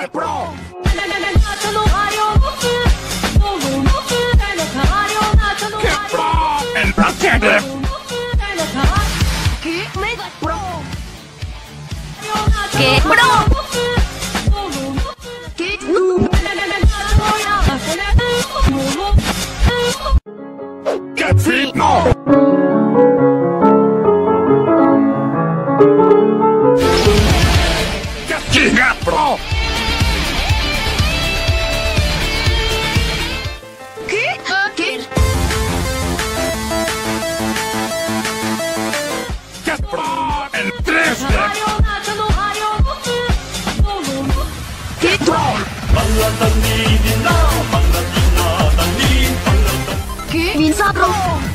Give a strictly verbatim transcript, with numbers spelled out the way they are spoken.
Get Pro! Get Pro! El Protective! Get Pro! Get Get Feet! No! Get Get Pro! Get Pro! El tres Get Pro! Get Pro!